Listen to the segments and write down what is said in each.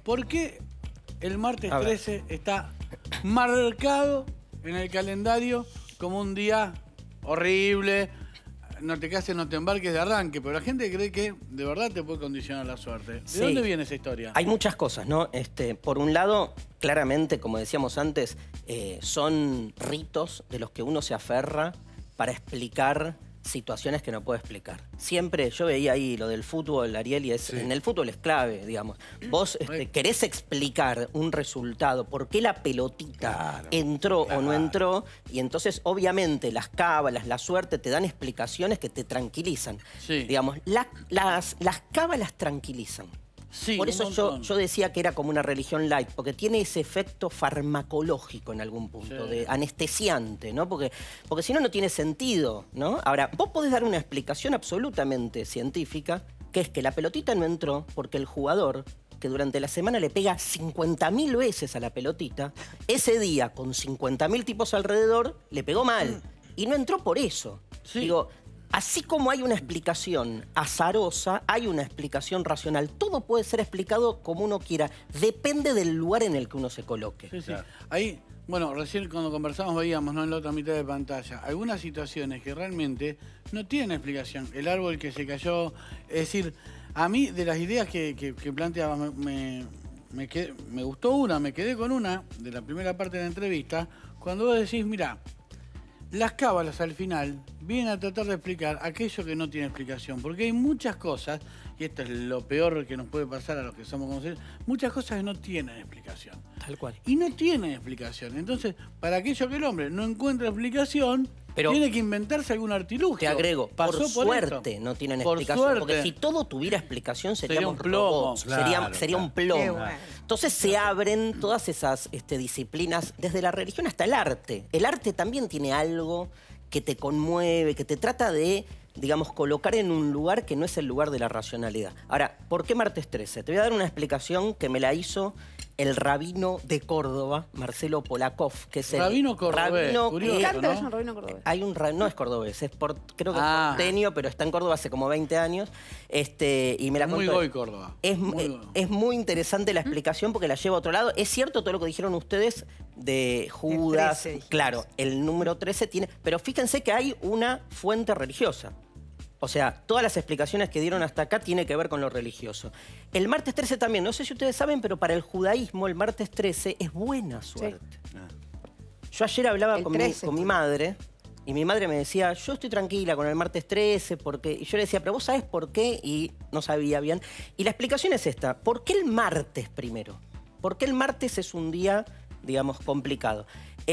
¿por qué el martes 13 está marcado en el calendario como un día horrible? No te cases, no te embarques de arranque, pero la gente cree que de verdad te puede condicionar la suerte. ¿De dónde viene esa historia? Hay muchas cosas, ¿no? Por un lado, claramente, como decíamos antes, son ritos de los que uno se aferra para explicar situaciones que no puede explicar. Siempre, yo veía ahí lo del fútbol, Ariel, y en el fútbol es clave, digamos. Vos querés explicar un resultado, por qué la pelotita entró o no entró, y entonces obviamente las cábalas, la suerte te dan explicaciones que te tranquilizan. Digamos, las cábalas tranquilizan. Por eso yo decía que era como una religión light, porque tiene ese efecto farmacológico en algún punto, de anestesiante, ¿no? Porque si no, no tiene sentido, ¿no? Ahora, vos podés dar una explicación absolutamente científica, que es que la pelotita no entró porque el jugador, que durante la semana le pega 50.000 veces a la pelotita, ese día, con 50.000 tipos alrededor, le pegó mal. Y no entró por eso. Digo, así como hay una explicación azarosa, hay una explicación racional. Todo puede ser explicado como uno quiera. Depende del lugar en el que uno se coloque. Ahí, bueno, recién cuando conversamos veíamos, ¿no?, en la otra mitad de pantalla, algunas situaciones que realmente no tienen explicación. El árbol que se cayó, es decir, a mí de las ideas que planteabas me gustó una, me quedé con una de la primera parte de la entrevista, cuando vos decís, mira, las cábalas al final vienen a tratar de explicar aquello que no tiene explicación, porque hay muchas cosas, y esto es lo peor que nos puede pasar a los que somos conocidos, muchas cosas que no tienen explicación. Tal cual. Y no tienen explicación. Entonces, para aquello que el hombre no encuentra explicación, tiene que inventarse algún artilugio. Te agrego, por suerte no tienen explicación, porque si todo tuviera explicación seríamos robots, sería un plomo. Entonces se abren todas esas disciplinas, desde la religión hasta el arte. El arte también tiene algo que te conmueve, que te trata de, digamos, colocar en un lugar que no es el lugar de la racionalidad. Ahora, ¿por qué martes 13? Te voy a dar una explicación que me la hizo el rabino de Córdoba, Marcelo Polakov, que es el rabino cordobés, curioso, ¿no? Es un rabino cordobés. Hay un no es cordobés, creo que es porteño, pero está en Córdoba hace como 20 años. Y me la muy contó. goy Córdoba. Es muy interesante la explicación porque la lleva a otro lado. Es cierto todo lo que dijeron ustedes de Judas. El 13, claro, el número 13 tiene... Pero fíjense que hay una fuente religiosa. O sea, todas las explicaciones que dieron hasta acá tienen que ver con lo religioso. El martes 13 también, no sé si ustedes saben, pero para el judaísmo el martes 13 es buena suerte. Yo ayer hablaba con mi madre y mi madre me decía, yo estoy tranquila con el martes 13 porque... Y yo le decía, pero vos sabés por qué, y no sabía bien. Y la explicación es esta, ¿por qué el martes primero? ¿Por qué el martes es un día, digamos, complicado?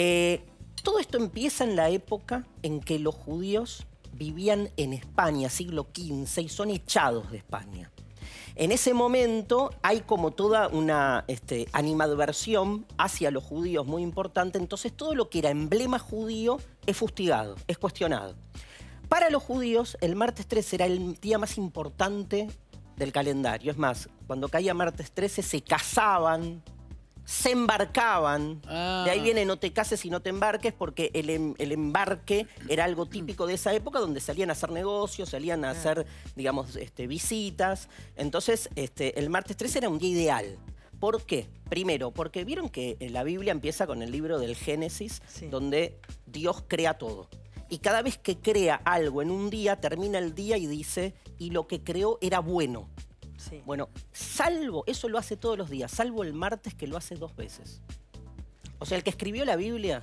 Todo esto empieza en la época en que los judíos vivían en España, siglo XV, y son echados de España. En ese momento hay como toda una animadversión hacia los judíos muy importante, entonces todo lo que era emblema judío es fustigado, es cuestionado. Para los judíos, el martes 13 era el día más importante del calendario. Es más, cuando caía martes 13 se casaban, se embarcaban. De ahí viene no te cases y no te embarques, porque el embarque era algo típico de esa época, donde salían a hacer negocios, salían a hacer, digamos, visitas. Entonces, el martes 13 era un día ideal. ¿Por qué? Primero, porque vieron que la Biblia empieza con el libro del Génesis, donde Dios crea todo. Y cada vez que crea algo en un día, termina el día y dice, y lo que creó era bueno. Bueno, salvo, eso lo hace todos los días, salvo el martes que lo hace 2 veces. O sea, el que escribió la Biblia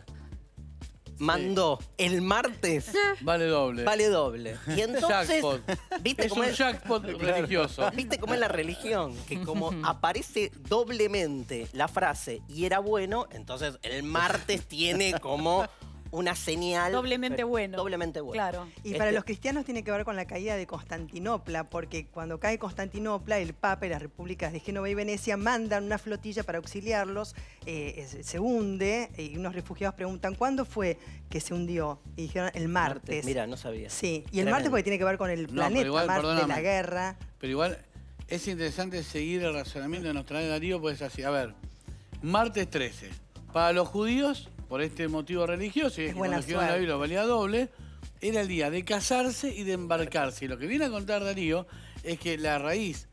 mandó el martes. Vale doble. Vale doble. Y entonces, jackpot. ¿viste cómo es un jackpot religioso. ¿Viste cómo es la religión? Que como aparece doblemente la frase y era bueno, entonces el martes tiene como una señal... Doblemente bueno. Doblemente bueno. Claro. Y para los cristianos tiene que ver con la caída de Constantinopla, porque cuando cae Constantinopla, el Papa y las repúblicas de Génova y Venecia mandan una flotilla para auxiliarlos, se hunde, y unos refugiados preguntan, ¿cuándo fue que se hundió? Y dijeron, el martes. Mira, no sabía. Sí, y el martes porque tiene que ver con el planeta, igual, Marte, la guerra. Pero igual es interesante seguir el razonamiento de nuestra Darío, pues es así. A ver, martes 13. Para los judíos, por este motivo religioso, y es que cuando escribieron la Biblia valía doble, era el día de casarse y de embarcarse. Y lo que viene a contar Darío es que la raíz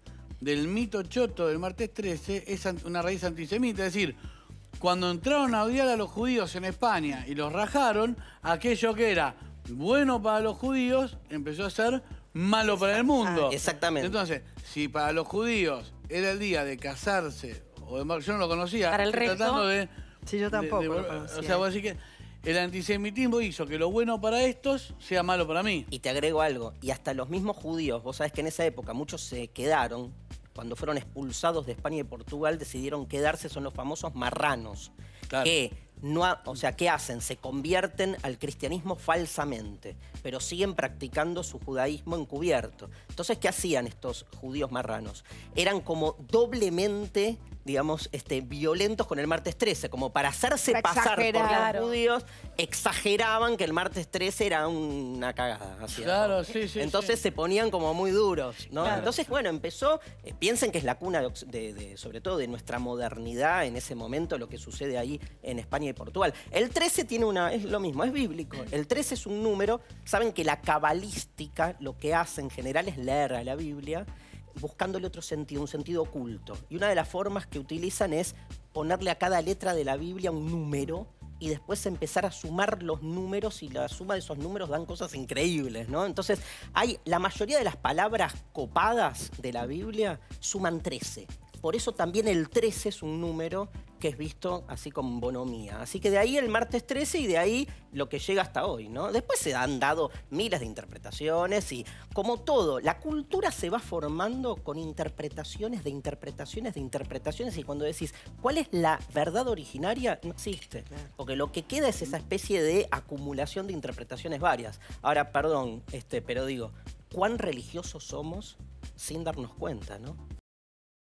del mito choto del martes 13 es una raíz antisemita. Es decir, cuando entraron a odiar a los judíos en España y los rajaron, aquello que era bueno para los judíos empezó a ser malo para el mundo. Exactamente. Entonces, si para los judíos era el día de casarse, o de, yo no lo conocía, para el resto, tratando de... Sí, yo tampoco lo conocía. O sea, vos decís que el antisemitismo hizo que lo bueno para estos sea malo para mí. Y te agrego algo, y hasta los mismos judíos, vos sabés que en esa época muchos se quedaron, cuando fueron expulsados de España y Portugal, decidieron quedarse, son los famosos marranos, Claro. que no, o sea, ¿qué hacen? Se convierten al cristianismo falsamente, pero siguen practicando su judaísmo encubierto. Entonces, ¿qué hacían estos judíos marranos? Eran como doblemente, digamos, violentos con el martes 13, como para hacerse Para pasar por exagerar. los judíos, exageraban que el martes 13 era una cagada. hacían. Claro, sí, sí. Entonces sí. se ponían como muy duros, ¿no? Claro. Entonces, bueno, empezó, piensen que es la cuna sobre todo de nuestra modernidad en ese momento, lo que sucede ahí en España y Portugal. El 13 tiene es lo mismo, es bíblico. El 13 es un número, saben que la cabalística lo que hace en general es leer a la Biblia buscándole otro sentido, un sentido oculto. Y una de las formas que utilizan es ponerle a cada letra de la Biblia un número y después empezar a sumar los números, y la suma de esos números dan cosas increíbles, ¿no? Entonces, la mayoría de las palabras copadas de la Biblia suman 13. Por eso también el 13 es un número que es visto así con bonomía. Así que de ahí el martes 13 y de ahí lo que llega hasta hoy, ¿no? Después se han dado miles de interpretaciones y, como todo, la cultura se va formando con interpretaciones de interpretaciones de interpretaciones, y cuando decís, ¿cuál es la verdad originaria? No existe. Porque lo que queda es esa especie de acumulación de interpretaciones varias. Ahora, perdón, pero digo, ¿cuán religiosos somos sin darnos cuenta, no?